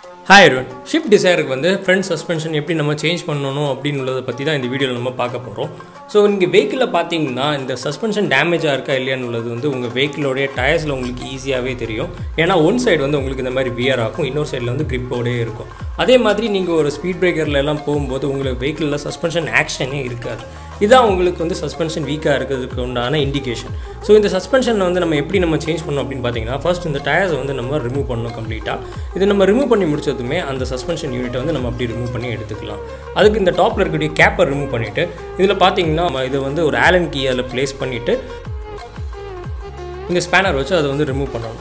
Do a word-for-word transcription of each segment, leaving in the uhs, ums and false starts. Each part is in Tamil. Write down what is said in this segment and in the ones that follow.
Hi everyone, Shift Dzire வந்து front suspension எப்படி நம்ம சேஞ்ச் பண்ணனும் அப்படின்றத பத்தி தான் இந்த வீடியோல நம்ம பார்க்க போறோம். சோ நீங்க வெஹிக்கிள்ல பாத்தீங்கன்னா இந்த சஸ்பென்ஷன் டேமேஜா இருக்கா இல்லையான்னுള്ളത് வந்து உங்க வெஹிக்கிளோட டயர்ஸ்ல உங்களுக்கு ஈஸியாவே தெரியும். ஏனா ஒன் சைடு வந்து உங்களுக்கு இந்த மாதிரி வியர் ஆகும், இன்னொரு சைடுல வந்து grip ஓடே இருக்கும். அதே மாதிரி நீங்க ஒரு ஸ்பீட் பிரேக்கர்ல எல்லாம் போகும்போது உங்களுக்கு வெஹிக்கிள்ல சஸ்பென்ஷன் ஆக்ஷனே இருக்காது. இதான் உங்களுக்கு வந்து சஸ்பென்ஷன் வீக்கா இருக்கிறதுக்கு உண்டான இண்டிகேஷன். சோ இந்த சஸ்பென்ஷன் வந்து நம்ம எப்படி நம்ம சேஞ்ச் பண்ணனும் அப்படினு பாத்தீங்கன்னா ஃபர்ஸ்ட் இந்த டயர்ஸ் வந்து நம்ம ரிமூவ் பண்ணனும் கம்ப்ளீட்டா. இது நம்ம ரிமூவ் பண்ணி முடிச்சதுமே அந்த சஸ்பென்ஷன் யூனிட் வந்து நம்ம அப்படியே ரிமூவ் பண்ணி எடுத்துக்கலாம். அதுக்கு இந்த டாப்ல இருக்கக்கூடிய கேப்பை ரிமூவ் பண்ணிட்டு இதுல பாத்தீங்கன்னா இது வந்து ஒரு ஆலன் கீ அதுல பிளேஸ் பண்ணிட்டு இந்த ஸ்பேனர் வச்சு அதை வந்து ரிமூவ் பண்ணணும்.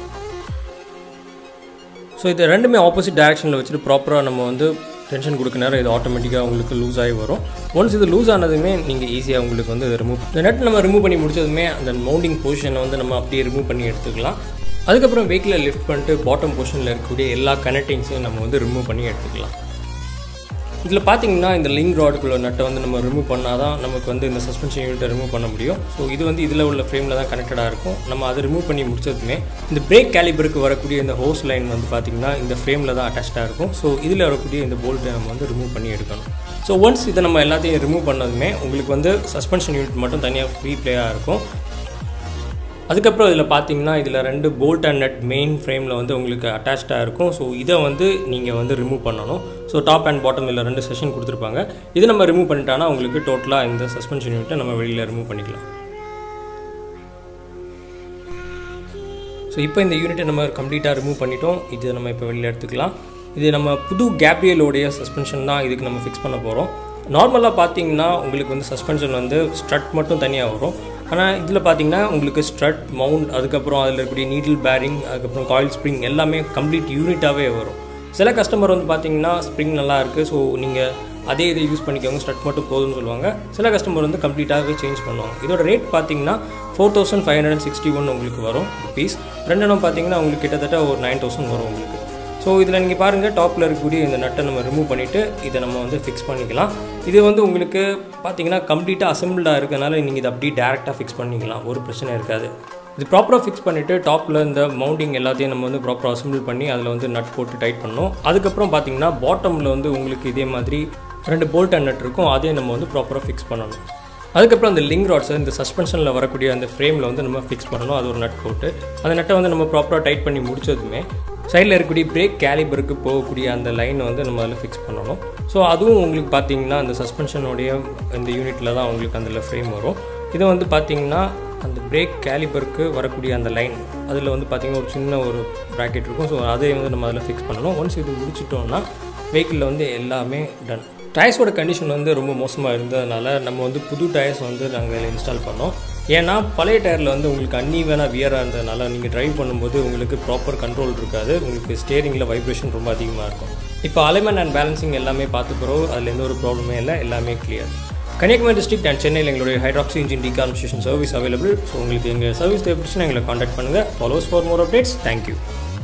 ஸோ இது ரெண்டுமே ஆப்போசிட் டைரக்ஷனில் வச்சுட்டு ப்ராப்பராக நம்ம வந்து டென்ஷன் கொடுக்க நேரம் இது ஆட்டோமேட்டிக்காக உங்களுக்கு லூஸ் ஆகி வரும். ஒன்ஸ் இது லூஸ் ஆனதுமே நீங்கள் ஈஸியாக உங்களுக்கு வந்து ரிமூவ் இந்த நெட் நம்ம ரிமூவ் பண்ணி முடிச்சதுமே அந்த மவுண்டிங் பொசிஷனை வந்து நம்ம அப்படியே ரிமூவ் பண்ணி எடுத்துக்கலாம். அதுக்கப்புறம் வெஹிக்கிளை லிஃப்ட் பண்ணிட்டு பாட்டம் பொசிஷனில் இருக்கக்கூடிய எல்லா கனெக்டிங்ஸையும் நம்ம வந்து ரிமூவ் பண்ணி எடுத்துக்கலாம். இதில் பார்த்தீங்கன்னா இந்த லிங்க் ராடுக்குள்ள நட்டை வந்து நம்ம ரிமூவ் பண்ணால் தான் நமக்கு வந்து இந்த சஸ்பென்ஷன் யூனிட்டை ரிமூவ் பண்ண முடியும். ஸோ இது வந்து இதில் உள்ள ஃப்ரேமில் தான் கனெக்டடாக இருக்கும். நம்ம அதை ரிமூவ் பண்ணி முடிச்சதுமே இந்த பிரேக் கேலிபருக்கு வரக்கூடிய இந்த ஹோஸ் லைன் வந்து பார்த்திங்கன்னா இந்த ஃப்ரேமில் தான் அட்டாச்சாக இருக்கும். ஸோ இதில் வரக்கூடிய இந்த போல்ட்டை நம்ம வந்து ரிமூவ் பண்ணி எடுக்கணும். ஸோ ஒன்ஸ் இதை நம்ம எல்லாத்தையும் ரிமூவ் பண்ணதுமே உங்களுக்கு வந்து சஸ்பென்ஷன் யூனிட் மட்டும் தனியாக ஃப்ரீ பிளேயாக இருக்கும். அதுக்கப்புறம் இதில் பார்த்தீங்கன்னா இதில் ரெண்டு போல்ட் அண்ட் நட் மெயின் ஃப்ரேமில் வந்து உங்களுக்கு அட்டாச்சாக இருக்கும். ஸோ இதை வந்து நீங்கள் வந்து ரிமூவ் பண்ணணும். ஸோ டாப் அண்ட் பாட்டம் இதில் ரெண்டு செஷன் கொடுத்துருப்பாங்க. இது நம்ம ரிமூவ் பண்ணிட்டோன்னா உங்களுக்கு டோட்டலாக இந்த சஸ்பென்ஷன் யூனிட்டை நம்ம வெளியில் ரிமூவ் பண்ணிக்கலாம். ஸோ இப்போ இந்த யூனிட்டை நம்ம கம்ப்ளீட்டாக ரிமூவ் பண்ணிட்டோம். இது நம்ம இப்போ வெளியில் எடுத்துக்கலாம். இது நம்ம புது கேப்ரியலோடைய சஸ்பென்ஷன் தான் இதுக்கு நம்ம ஃபிக்ஸ் பண்ண போகிறோம். நார்மலாக பார்த்தீங்கன்னா உங்களுக்கு வந்து சஸ்பென்ஷன் வந்து ஸ்ட்ரட் மட்டும் தனியாக வரும். ஆனால் இதில் பார்த்தீங்கன்னா உங்களுக்கு ஸ்ட்ரட் மவுண்ட் அதுக்கப்புறம் அதில் இருக்கக்கூடிய நீடில் பேரிங் அதுக்கப்புறம் காயில் ஸ்ப்ரிங் எல்லாமே கம்ப்ளீட் யூனிட்டாகவே வரும். சில கஸ்டமர் வந்து பார்த்தீங்கன்னா ஸ்ப்ரிங் நல்லா இருக்குது, ஸோ நீங்கள் அதே இதை யூஸ் பண்ணிக்கோங்க, ஸ்ட்ரட் மட்டும் போதும்னு சொல்லுவாங்க. சில கஸ்டமர் வந்து கம்ப்ளீட்டாகவே சேஞ்ச் பண்ணுவாங்க. இதோட ரேட் பார்த்தீங்கன்னா four thousand five hundred sixty one உங்களுக்கு வரும் ருபீஸ். ரெண்டு பார்த்தீங்கன்னா உங்களுக்கு கிட்டத்தட்ட ஒரு நைன் தௌசண்ட் வரும் உங்களுக்கு. ஸோ இதில் நீங்கள் பாருங்கள் டாப்பில் இருக்கக்கூடிய இந்த நட்டை நம்ம ரிமூவ் பண்ணிவிட்டு இதை நம்ம வந்து ஃபிக்ஸ் பண்ணிக்கலாம். இது வந்து உங்களுக்கு பார்த்தீங்கன்னா கம்ப்ளீட்டாக அசம்பிள்டாக இருக்கனால நீங்கள் இதை அப்படியே டேரெக்டாக ஃபிக்ஸ் பண்ணிக்கலாம், ஒரு பிரச்சனை இருக்காது. இது ப்ராப்பராக ஃபிக்ஸ் பண்ணிவிட்டு டாப்பில் இந்த மவுண்டிங் எல்லாத்தையும் நம்ம வந்து ப்ராப்பராக அசம்பிள் பண்ணி அதில் வந்து நட் போட்டு டைட் பண்ணணும். அதுக்கப்புறம் பார்த்தீங்கன்னா பாட்டமில் வந்து உங்களுக்கு இதே மாதிரி ரெண்டு போல்ட் அண்ட் நட் இருக்கும், அதையும் நம்ம வந்து ப்ராப்பராக ஃபிக்ஸ் பண்ணணும். அதுக்கப்புறம் அந்த லிங்க் ராட்ஸை இந்த சஸ்பென்ஷனில் வரக்கூடிய அந்த ஃப்ரேமில் வந்து நம்ம ஃபிக்ஸ் பண்ணணும். அது ஒரு நட் போட்டு அந்த நட்டை வந்து நம்ம ப்ராப்பராக டைட் பண்ணி முடிச்சதுமே சைடில் இருக்கக்கூடிய பிரேக் கேலிபருக்கு போகக்கூடிய அந்த லைனை வந்து நம்ம அதில் ஃபிக்ஸ் பண்ணணும். ஸோ அதுவும் உங்களுக்கு பார்த்தீங்கன்னா அந்த சஸ்பென்ஷனுடைய இந்த யூனிட்டில் தான் உங்களுக்கு அதில் ஃப்ரேம் வரும். இதை வந்து பார்த்தீங்கன்னா அந்த பிரேக் கேலிபருக்கு வரக்கூடிய அந்த லைன் அதில் வந்து பார்த்திங்கன்னா ஒரு சின்ன ஒரு ப்ராக்கெட் இருக்கும். ஸோ அதை வந்து நம்ம அதில் ஃபிக்ஸ் பண்ணணும். ஒன்ஸ் இது முடிச்சிட்டோம்னா வெஹிக்கிளில் வந்து எல்லாமே டன். டயர்ஸோட கண்டிஷன் வந்து ரொம்ப மோசமாக இருந்ததுனால நம்ம வந்து புது டயர்ஸ் வந்து நாங்கள் இன்ஸ்டால் பண்ணோம். ஏன்னா பழைய டயரில் வந்து உங்களுக்கு அன்னீவனாக வியராக இருந்ததுனால நீங்கள் ட்ரைவ் பண்ணும்போது உங்களுக்கு ப்ராப்பர் கண்ட்ரோல் இருக்காது, உங்களுக்கு ஸ்டேரிங்கில் வைப்ரேஷன் ரொம்ப அதிகமாக இருக்கும். இப்போ அலைன்மெண்ட் அண்ட் பேலன்சிங் எல்லாமே பார்த்துக்கிறோம், அதில் எந்த ஒரு ப்ராப்ளமே இல்லை, எல்லாமே கிளியர். கன்னியாகுமரி டிஸ்ட்ரிக்ட் அண்ட் சென்னையில் எங்களுடைய hydroxy engine decarbonisation service available. So உங்களுக்கு எங்கள் சர்வீஸ் தேவைப்படுச்சுன்னா எங்களை காண்டாக்ட் பண்ணுங்கள். Follow us for more updates. Thank you.